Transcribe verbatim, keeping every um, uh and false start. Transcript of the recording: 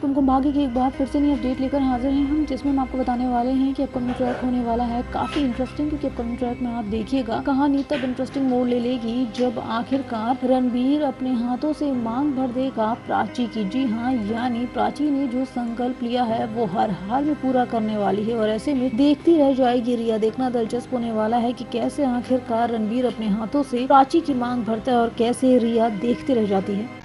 कुमकुम भाग्य की एक बार फिर से नई अपडेट लेकर हाजिर हैं हम, जिसमें हम आपको बताने वाले हैं कि अपकमिंग ट्रैक होने वाला है काफी इंटरेस्टिंग, क्योंकि अपकमिंग ट्रैक में आप देखिएगा कहानी तब इंटरेस्टिंग मोड़ ले लेगी जब आखिरकार रणबीर अपने हाथों से मांग भर देगा प्राची की। जी हाँ, यानी प्राची ने जो संकल्प लिया है वो हर हाल में पूरा करने वाली है और ऐसे में देखती रह जाएगी रिया। देखना दिलचस्प होने वाला है कि कैसे आखिरकार रणबीर अपने हाथों से प्राची की मांग भरता है और कैसे रिया देखती रह जाती है।